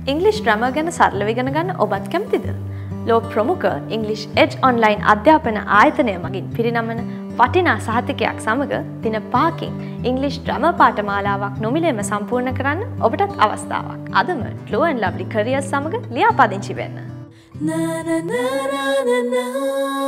ඉංග්‍රීසි ග්‍රැමර් ගැන සරලව ඉගෙන ගන්න ඔබත් කැමතිද? ලෝක ප්‍රමුඛ ඉංග්‍රීසි එජ් ඔන්ලයින් අධ්‍යාපන ආයතනය මගින් පිරිනමන වටිනා සහතිකයක් සමග දින 5කින් ඉංග්‍රීසි ග්‍රැමර් පාඨමාලාවක් නොමිලේම සම්පූර්ණ කරන්න ඔබටත් අවස්ථාවක්. අදම Glow and Lovely Careers සමග ලියාපදිංචි වෙන්න. Na na na na na na